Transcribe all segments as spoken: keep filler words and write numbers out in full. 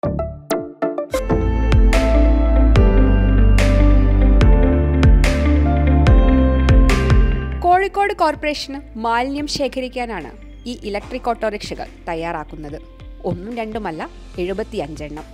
Kozhikode corporation മാലിന്യം ശേഖരിക്കാനാണ് ഈ electric ഓട്ടോറിക്ഷകൾ തയ്യാറാക്കുന്നത്. ഒന്നും രണ്ടുമല്ല, എഴുപത്തിയഞ്ചെണ്ണം.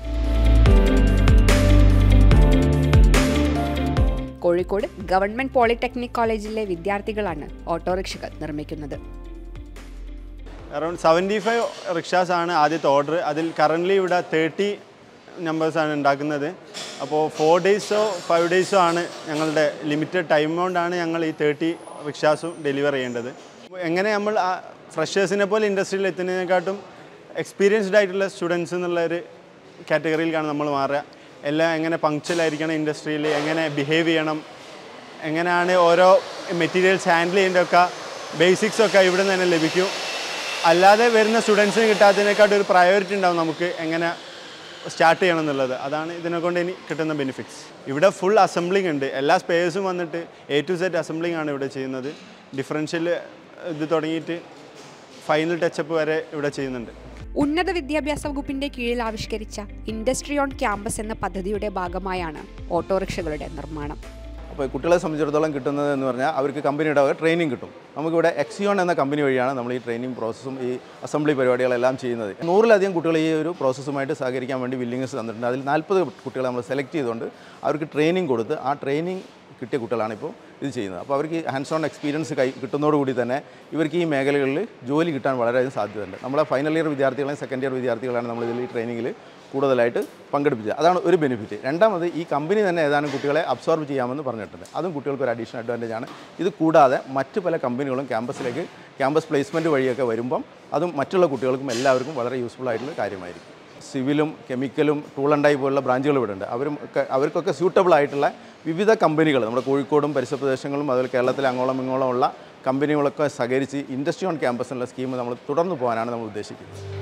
കോഴിക്കോട് ഗവൺമെന്റ് പോളിടെക്നിക് കോളേജിലെ വിദ്യാർത്ഥികളാണ് ഓട്ടോറിക്ഷകൾ നിർമ്മിക്കുന്നത്. അറൗണ്ട് സെവൻറ്റി ഫൈവ് റിക്ഷാസാണ് ആദ്യത്തെ ഓർഡർ. അതിൽ കറൻ്റ്ലി ഇവിടെ തേർട്ടി നമ്പേഴ്സാണ് ഉണ്ടാക്കുന്നത്. അപ്പോൾ ഫോർ ഡേയ്സോ ഫൈവ് ഡേയ്സോ ആണ് ഞങ്ങളുടെ ലിമിറ്റഡ് ടൈം കൊണ്ടാണ് ഞങ്ങൾ ഈ തേർട്ടി റിക്ഷാസും ഡെലിവർ ചെയ്യേണ്ടത്. എങ്ങനെ നമ്മൾ ഫ്രഷേഴ്സിനെ പോലെ ഇൻഡസ്ട്രിയിൽ എത്തുന്നതിനെക്കാട്ടും എക്സ്പീരിയൻസ്ഡ് ആയിട്ടുള്ള സ്റ്റുഡൻസ് എന്നുള്ള ഒരു കാറ്റഗറിയിലാണ് നമ്മൾ മാറുക. എല്ലാം എങ്ങനെ പങ്ക്ച്വലായിരിക്കണം, ഇൻഡസ്ട്രിയിൽ എങ്ങനെ ബിഹേവ് ചെയ്യണം, എങ്ങനെയാണ് ഓരോ മെറ്റീരിയൽസ് ഹാൻഡിൽ ചെയ്യേണ്ടതൊക്കെ ബേസിക്സൊക്കെ ഇവിടെ നിന്ന് തന്നെ ലഭിക്കും. അല്ലാതെ വരുന്ന സ്റ്റുഡൻസിന് കിട്ടാത്തതിനേക്കാട്ടും ഒരു പ്രയോറിറ്റി ഉണ്ടാവും നമുക്ക് എങ്ങനെ സ്റ്റാർട്ട് ചെയ്യണം എന്നുള്ളത്. അതാണ് ഇതിനെക്കൊണ്ട് ഇനി കിട്ടുന്ന ബെനിഫിറ്റ്സ്. ഇവിടെ ഫുൾ അസംബ്ലിംഗ് ഉണ്ട്. എല്ലാ സ്പേഴ്സും വന്നിട്ട് എ ടു സെറ്റ് അസംബ്ലിംഗ് ആണ് ഇവിടെ ചെയ്യുന്നത്. ഡിഫറൻഷ്യൽ ഇത് തുടങ്ങിയിട്ട് ഫൈനൽ ടച്ചപ്പ് വരെ ഇവിടെ ചെയ്യുന്നുണ്ട്. ഉന്നത വിദ്യാഭ്യാസ വകുപ്പിന്റെ കീഴിൽ ആവിഷ്കരിച്ച ഇൻഡസ്ട്രി ഓൺ ക്യാമ്പസ് എന്ന പദ്ധതിയുടെ ഭാഗമായാണ് ഓട്ടോറിക്ഷകളുടെ നിർമ്മാണം. അപ്പോൾ കുട്ടികളെ സംബന്ധിച്ചിടത്തോളം കിട്ടുന്നത് എന്ന് പറഞ്ഞാൽ അവർക്ക് കമ്പനിയുടെ ട്രെയിനിങ് കിട്ടും. നമുക്കിവിടെ എക്സിയോൺ എന്ന കമ്പനി വഴിയാണ് നമ്മൾ ഈ ട്രെയിനിങ് പ്രോസസ്സും ഈ അസംബ്ലി പരിപാടികളെല്ലാം ചെയ്യുന്നത്. നൂറിലധികം കുട്ടികൾ ഈ ഒരു പ്രോസസ്സുമായിട്ട് സഹകരിക്കാൻ വേണ്ടി വില്ലിങ്സ് തന്നിട്ടുണ്ട്. അതിൽ നാൽപ്പത് കുട്ടികളെ നമ്മൾ സെലക്ട് ചെയ്തുകൊണ്ട് അവർക്ക് ട്രെയിനിങ് കൊടുത്ത് ആ ട്രെയിനിങ് കിട്ടിയ കുട്ടികളാണ് ഇപ്പോൾ ഇത് ചെയ്യുന്നത്. അപ്പോൾ അവർക്ക് ഹാൻഡ്സ് ഓൺ എക്സ്പീരിയൻസ് കൈ കിട്ടുന്നതോടുകൂടി തന്നെ ഇവർക്ക് ഈ മേഖലകളിൽ ജോലി കിട്ടാൻ വളരെയധികം സാധ്യതയുണ്ട്. നമ്മളെ ഫൈനൽ ഇയർ വിദ്യാർത്ഥികളെയും സെക്കൻഡ് ഇയർ വിദ്യാർത്ഥികളാണ് നമ്മൾ ഇതിൽ ഈ ട്രെയിനിങ്ങിൽ കൂടുതലായിട്ട് പങ്കെടുപ്പിച്ചത്. അതാണ് ഒരു ബെനിഫിറ്റ്. രണ്ടാമത് ഈ കമ്പനി തന്നെ ഏതാനും കുട്ടികളെ അബ്സോർബ് ചെയ്യാമെന്ന് പറഞ്ഞിട്ടുണ്ട്. അതും കുട്ടികൾക്ക് ഒരു അഡീഷണൽ അഡ്വാൻറ്റേജ് ആണ്. ഇത് കൂടാതെ മറ്റ് പല കമ്പനികളും ക്യാമ്പസിലേക്ക് ക്യാമ്പസ് പ്ലേസ്മെൻറ്റ് വഴിയൊക്കെ വരുമ്പം അതും മറ്റുള്ള കുട്ടികൾക്കും എല്ലാവർക്കും വളരെ യൂസ്ഫുൾ ആയിട്ടുള്ള കാര്യമായിരിക്കും. സിവിലും കെമിക്കലും ടൂൾ ആൻഡ് ഡൈ പോലുള്ള ബ്രാഞ്ചുകൾ ഇവിടെ ഉണ്ട്. അവരും ഒക്കെ അവർക്കൊക്കെ സ്യൂട്ടബിൾ ആയിട്ടുള്ള വിവിധ കമ്പനികൾ നമ്മുടെ കോഴിക്കോടും പരിസര പ്രദേശങ്ങളും അതുപോലെ കേരളത്തിലെ അങ്ങോളം ഇങ്ങോളം ഉള്ള കമ്പനികളൊക്കെ സഹകരിച്ച് ഇൻഡസ്ട്രി ഓൺ ക്യാമ്പസ് എന്നുള്ള സ്കീം നമ്മൾ തുടർന്ന് പോകാനാണ് നമ്മൾ ഉദ്ദേശിക്കുന്നത്.